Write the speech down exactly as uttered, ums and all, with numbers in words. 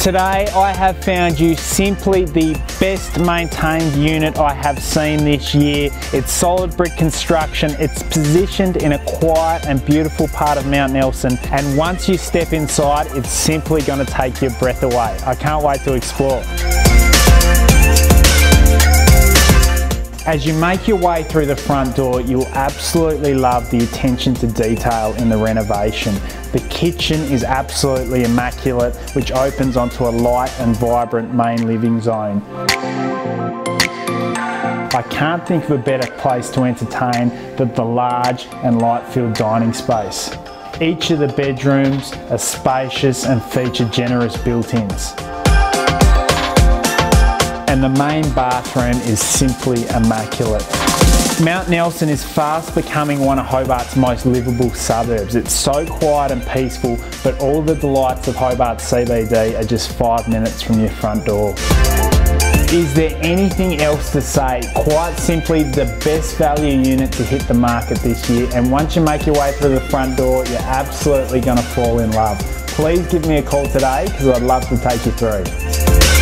Today I have found you simply the best maintained unit I have seen this year. It's solid brick construction, it's positioned in a quiet and beautiful part of Mount Nelson, and once you step inside it's simply going to take your breath away. I can't wait to explore. As you make your way through the front door, you'll absolutely love the attention to detail in the renovation. The kitchen is absolutely immaculate, which opens onto a light and vibrant main living zone. I can't think of a better place to entertain than the large and light-filled dining space. Each of the bedrooms are spacious and feature generous built-ins. And the main bathroom is simply immaculate. Mount Nelson is fast becoming one of Hobart's most livable suburbs. It's so quiet and peaceful, but all the delights of Hobart C B D are just five minutes from your front door. Is there anything else to say? Quite simply the best value unit to hit the market this year, and once you make your way through the front door, you're absolutely going to fall in love. Please give me a call today because I'd love to take you through.